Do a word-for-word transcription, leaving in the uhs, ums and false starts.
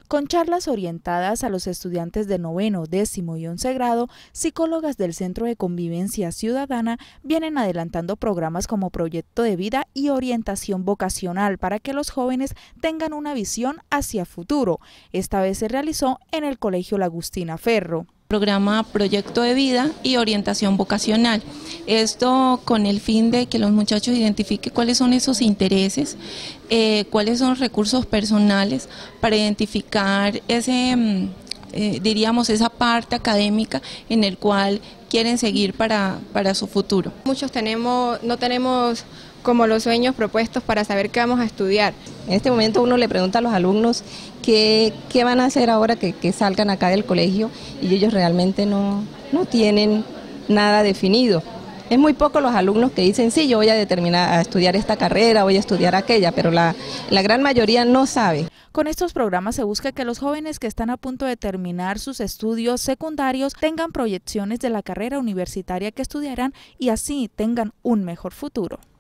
Con charlas orientadas a los estudiantes de noveno, décimo y once grado, psicólogas del Centro de Convivencia Ciudadana vienen adelantando programas como Proyecto de Vida y Orientación Vocacional para que los jóvenes tengan una visión hacia futuro. Esta vez se realizó en el Colegio La Agustina Ferro. Programa Proyecto de Vida y Orientación Vocacional. Esto con el fin de que los muchachos identifiquen cuáles son esos intereses, eh, cuáles son los recursos personales para identificar ese, eh, diríamos, esa parte académica en el cual quieren seguir para, para su futuro. Muchos tenemos, no tenemos como los sueños propuestos para saber qué vamos a estudiar. En este momento uno le pregunta a los alumnos qué, qué van a hacer ahora que, que salgan acá del colegio y ellos realmente no, no tienen nada definido. Es muy poco los alumnos que dicen, sí, yo voy a determinar a estudiar esta carrera, voy a estudiar aquella, pero la, la gran mayoría no sabe. Con estos programas se busca que los jóvenes que están a punto de terminar sus estudios secundarios tengan proyecciones de la carrera universitaria que estudiarán y así tengan un mejor futuro.